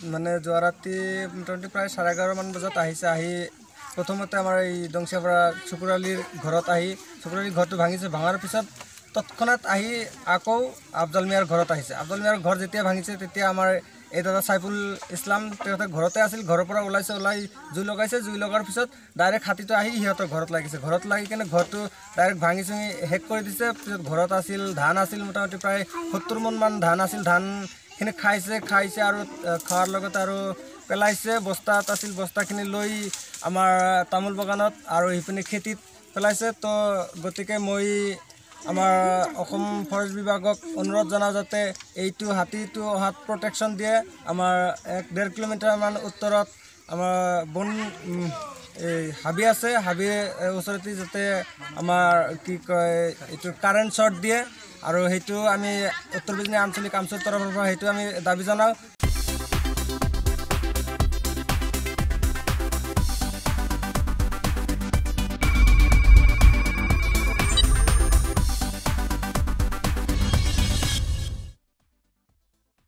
মানে যোৱা ৰাতি মোটামুটি প্ৰায় 11:30 বজাত আহিছে। আহি প্ৰথমতে আমাৰ এই দংচিয়াৰ পৰা চুকুৰালিৰ ঘৰত আহি চুকুৰালিৰ ঘৰটো ভাঙিছে। ভাঙাৰ পিছত তৎক্ষণাত আহি আকৌ আফজাল মিয়াৰ ঘৰত আহিছে। আফজাল মিয়াৰ ঘৰ যেতিয়া ভাঙিছে তেতিয়া আমাৰ এই দাদা চাইফুল ইছলাম তেখেতে ঘৰতে আছিল। ঘৰৰ পৰা ওলাই জুই লগাইছে। জুই লগাৰ পিছত ডাইৰেক্ট হাতীটো আহি সিহঁতৰ ঘৰত লাগিছে। ঘৰত লাগি কিনে ঘৰটো ডাইৰেক্ট ভাঙি চিঙি শেষ কৰি দিছে। পিছত ঘৰত আছিল ধান আছিল, মোটামুটি প্ৰায় 70 মোন ধান আছিল। ধানখিনি খাইছে আৰু খোৱাৰ লগতে আৰু পেলাইছে। বস্তাত আছিল, বস্তাখিনি লৈ আমাৰ তামোল বাগানত আৰু সিপিনে খেতিত পেলাইছে। তো গতিকে মই আমাৰ অসম ফৰেষ্ট বিভাগক অনুৰোধ জনাওঁ যাতে এইটো হাতীটো অহাত প্ৰটেকশ্যন দিয়ে। আমাৰ 1.5 কিলোমিটাৰমান উত্তৰত আমাৰ বন এই হাবি আছে। হাবিৰ ওচৰতে যাতে আমাৰ কি কয় এইটো কাৰেণ্ট শ্বৰ্ট দিয়ে আৰু সেইটো আমি উত্তৰ বিজনী আঞ্চলিক কাউন্সিলৰ তৰফৰ পৰা সেইটো আমি দাবী জনাওঁ।